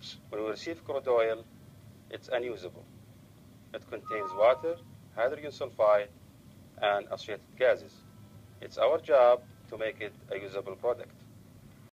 When we receive crude oil, it's unusable. It contains water, hydrogen sulfide, and associated gases. It's our job to make it a usable product.